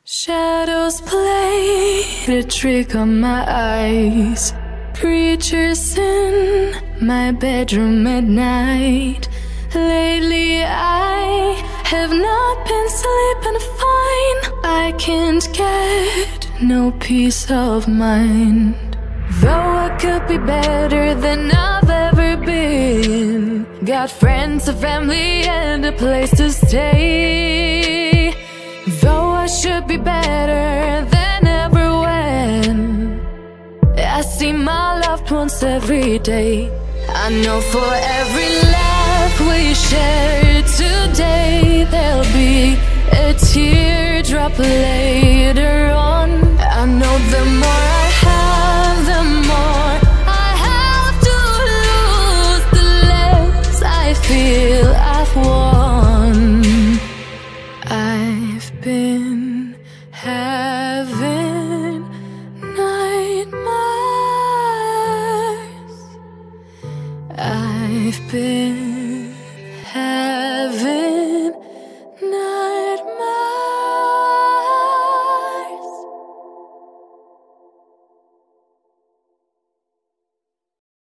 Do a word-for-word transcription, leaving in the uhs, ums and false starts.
Shadows played a trick on my eyes. Creatures in my bedroom at night. Lately I have not been sleeping fine. I can't get no peace of mind. Though I could be better than I've ever been. Got friends, a family, and a place to stay. Though I should be better than ever when I see my loved ones every day. I know for every laugh we share today, there'll be a teardrop later on. I know the more I have, the more I have to lose, the less I feel I've won. I've been having nightmares. I've been